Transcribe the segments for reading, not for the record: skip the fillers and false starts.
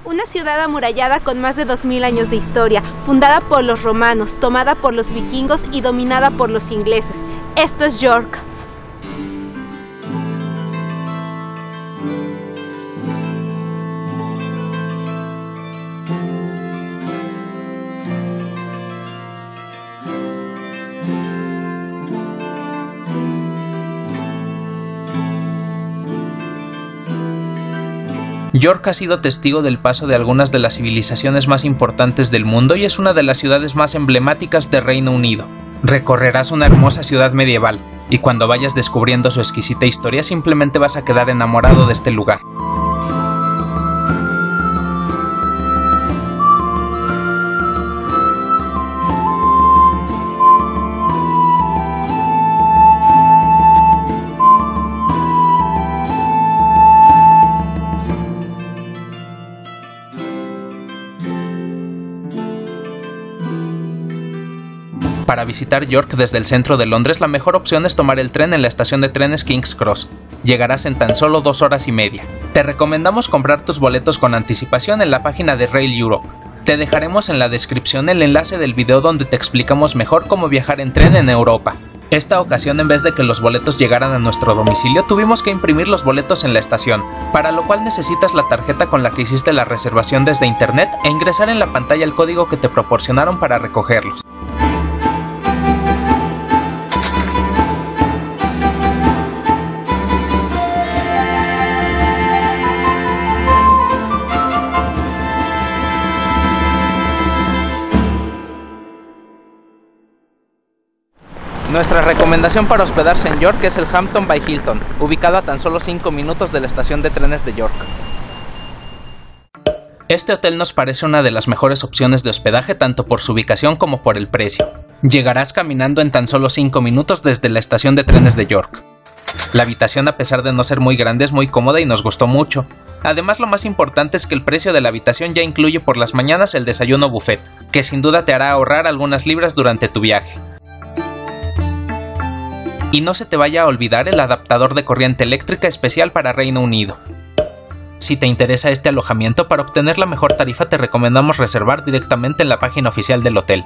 Una ciudad amurallada con más de 2000 años de historia, fundada por los romanos, tomada por los vikingos y dominada por los ingleses. Esto es York. York ha sido testigo del paso de algunas de las civilizaciones más importantes del mundo y es una de las ciudades más emblemáticas de Reino Unido. Recorrerás una hermosa ciudad medieval, y cuando vayas descubriendo su exquisita historia simplemente vas a quedar enamorado de este lugar. Para visitar York desde el centro de Londres, la mejor opción es tomar el tren en la estación de trenes King's Cross. Llegarás en tan solo 2 horas y media. Te recomendamos comprar tus boletos con anticipación en la página de Rail Europe. Te dejaremos en la descripción el enlace del video donde te explicamos mejor cómo viajar en tren en Europa. Esta ocasión, en vez de que los boletos llegaran a nuestro domicilio, tuvimos que imprimir los boletos en la estación, para lo cual necesitas la tarjeta con la que hiciste la reservación desde internet e ingresar en la pantalla el código que te proporcionaron para recogerlos. Nuestra recomendación para hospedarse en York es el Hampton by Hilton, ubicado a tan solo 5 minutos de la estación de trenes de York. Este hotel nos parece una de las mejores opciones de hospedaje tanto por su ubicación como por el precio. Llegarás caminando en tan solo 5 minutos desde la estación de trenes de York. La habitación, a pesar de no ser muy grande, es muy cómoda y nos gustó mucho. Además, lo más importante es que el precio de la habitación ya incluye por las mañanas el desayuno buffet, que sin duda te hará ahorrar algunas libras durante tu viaje. Y no se te vaya a olvidar el adaptador de corriente eléctrica especial para Reino Unido. Si te interesa este alojamiento, para obtener la mejor tarifa te recomendamos reservar directamente en la página oficial del hotel.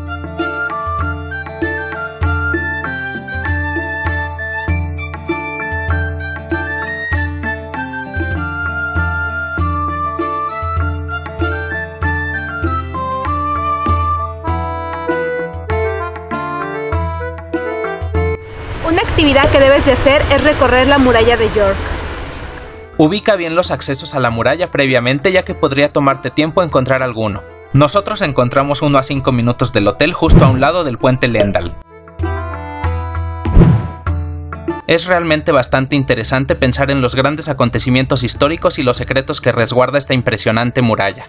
Una actividad que debes de hacer es recorrer la muralla de York. Ubica bien los accesos a la muralla previamente, ya que podría tomarte tiempo encontrar alguno. Nosotros encontramos uno a 5 minutos del hotel, justo a un lado del puente Lendal. Es realmente bastante interesante pensar en los grandes acontecimientos históricos y los secretos que resguarda esta impresionante muralla.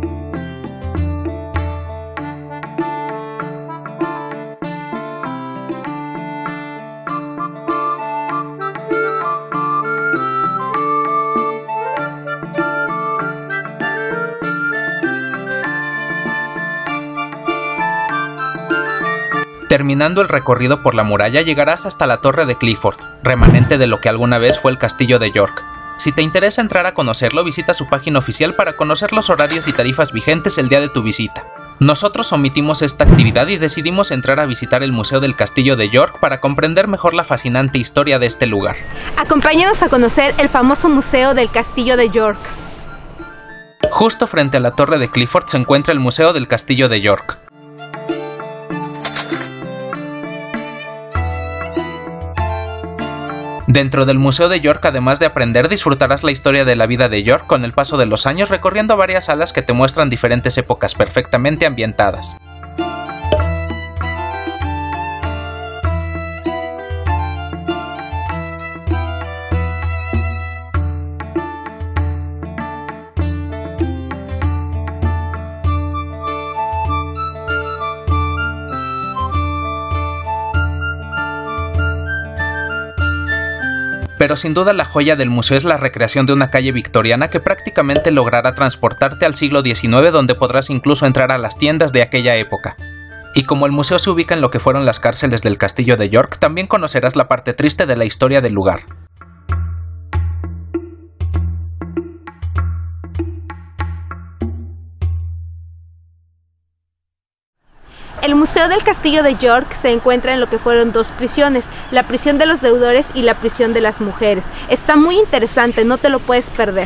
Terminando el recorrido por la muralla, llegarás hasta la Torre de Clifford, remanente de lo que alguna vez fue el Castillo de York. Si te interesa entrar a conocerlo, visita su página oficial para conocer los horarios y tarifas vigentes el día de tu visita. Nosotros omitimos esta actividad y decidimos entrar a visitar el Museo del Castillo de York para comprender mejor la fascinante historia de este lugar. Acompáñanos a conocer el famoso Museo del Castillo de York. Justo frente a la Torre de Clifford se encuentra el Museo del Castillo de York. Dentro del Museo de York, además de aprender, disfrutarás la historia de la vida de York con el paso de los años, recorriendo varias salas que te muestran diferentes épocas perfectamente ambientadas. Pero sin duda la joya del museo es la recreación de una calle victoriana que prácticamente logrará transportarte al siglo XIX, donde podrás incluso entrar a las tiendas de aquella época. Y como el museo se ubica en lo que fueron las cárceles del Castillo de York, también conocerás la parte triste de la historia del lugar. El Museo del Castillo de York se encuentra en lo que fueron dos prisiones, la prisión de los deudores y la prisión de las mujeres. Está muy interesante, no te lo puedes perder.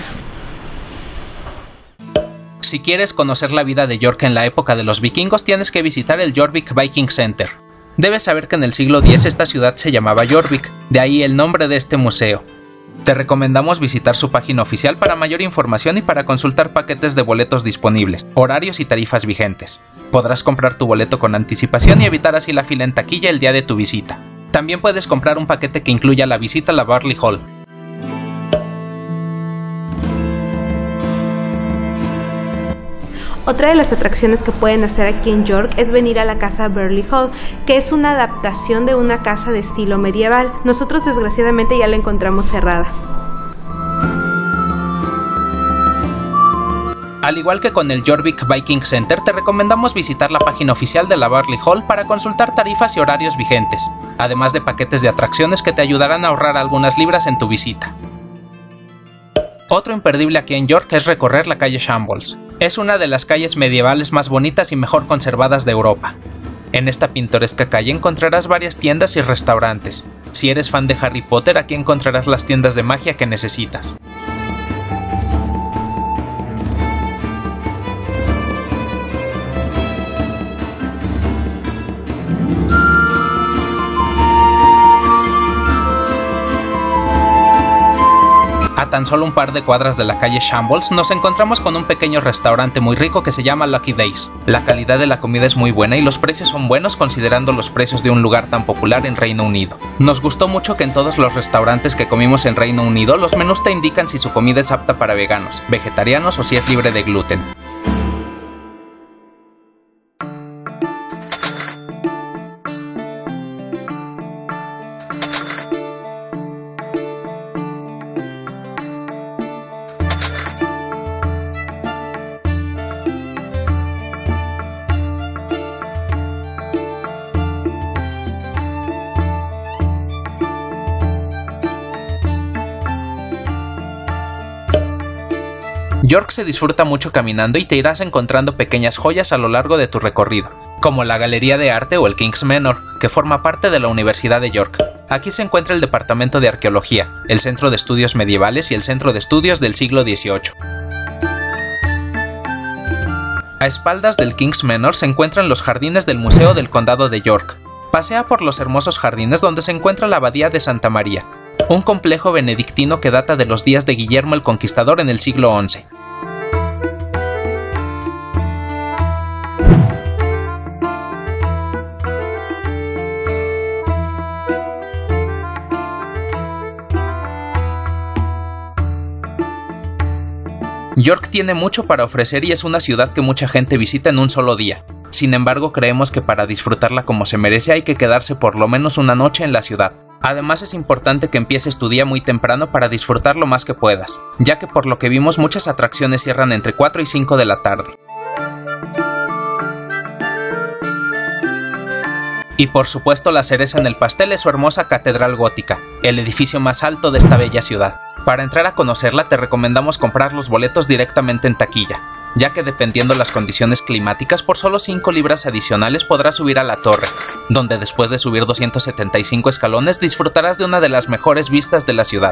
Si quieres conocer la vida de York en la época de los vikingos, tienes que visitar el Jorvik Viking Center. Debes saber que en el siglo X esta ciudad se llamaba Jorvik, de ahí el nombre de este museo. Te recomendamos visitar su página oficial para mayor información y para consultar paquetes de boletos disponibles, horarios y tarifas vigentes. Podrás comprar tu boleto con anticipación y evitar así la fila en taquilla el día de tu visita. También puedes comprar un paquete que incluya la visita a la Burley Hall. Otra de las atracciones que pueden hacer aquí en York es venir a la casa Burley Hall, que es una adaptación de una casa de estilo medieval. Nosotros desgraciadamente ya la encontramos cerrada. Al igual que con el Jorvik Viking Center, te recomendamos visitar la página oficial de la Burley Hall para consultar tarifas y horarios vigentes, además de paquetes de atracciones que te ayudarán a ahorrar algunas libras en tu visita. Otro imperdible aquí en York es recorrer la calle Shambles. Es una de las calles medievales más bonitas y mejor conservadas de Europa. En esta pintoresca calle encontrarás varias tiendas y restaurantes. Si eres fan de Harry Potter, aquí encontrarás las tiendas de magia que necesitas. A tan solo un par de cuadras de la calle Shambles nos encontramos con un pequeño restaurante muy rico que se llama Lucky Days. La calidad de la comida es muy buena y los precios son buenos considerando los precios de un lugar tan popular en Reino Unido. Nos gustó mucho que en todos los restaurantes que comimos en Reino Unido los menús te indican si su comida es apta para veganos, vegetarianos o si es libre de gluten. York se disfruta mucho caminando y te irás encontrando pequeñas joyas a lo largo de tu recorrido, como la Galería de Arte o el King's Manor, que forma parte de la Universidad de York. Aquí se encuentra el Departamento de Arqueología, el Centro de Estudios Medievales y el Centro de Estudios del siglo XVIII. A espaldas del King's Manor se encuentran los jardines del Museo del Condado de York. Pasea por los hermosos jardines donde se encuentra la Abadía de Santa María, un complejo benedictino que data de los días de Guillermo el Conquistador en el siglo XI. York tiene mucho para ofrecer y es una ciudad que mucha gente visita en un solo día. Sin embargo, creemos que para disfrutarla como se merece hay que quedarse por lo menos una noche en la ciudad. Además, es importante que empieces tu día muy temprano para disfrutar lo más que puedas, ya que por lo que vimos muchas atracciones cierran entre 4 y 5 de la tarde. Y por supuesto la cereza en el pastel es su hermosa catedral gótica, el edificio más alto de esta bella ciudad. Para entrar a conocerla te recomendamos comprar los boletos directamente en taquilla, ya que dependiendo las condiciones climáticas por solo 5 libras adicionales podrás subir a la torre, donde después de subir 275 escalones disfrutarás de una de las mejores vistas de la ciudad.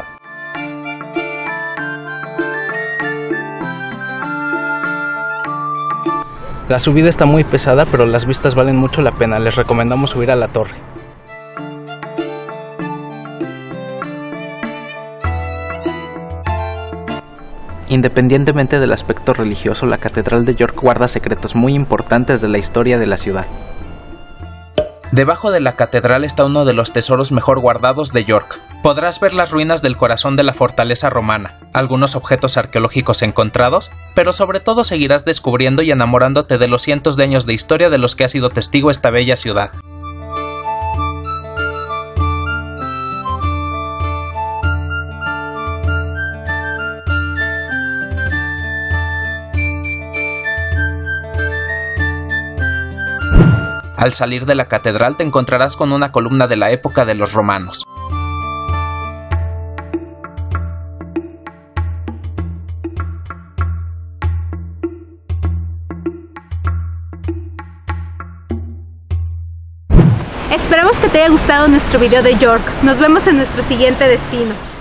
La subida está muy pesada, pero las vistas valen mucho la pena. Les recomendamos subir a la torre. Independientemente del aspecto religioso, la Catedral de York guarda secretos muy importantes de la historia de la ciudad. Debajo de la catedral está uno de los tesoros mejor guardados de York. Podrás ver las ruinas del corazón de la fortaleza romana, algunos objetos arqueológicos encontrados, pero sobre todo seguirás descubriendo y enamorándote de los cientos de años de historia de los que ha sido testigo esta bella ciudad. Al salir de la catedral te encontrarás con una columna de la época de los romanos. Esperamos que te haya gustado nuestro video de York. Nos vemos en nuestro siguiente destino.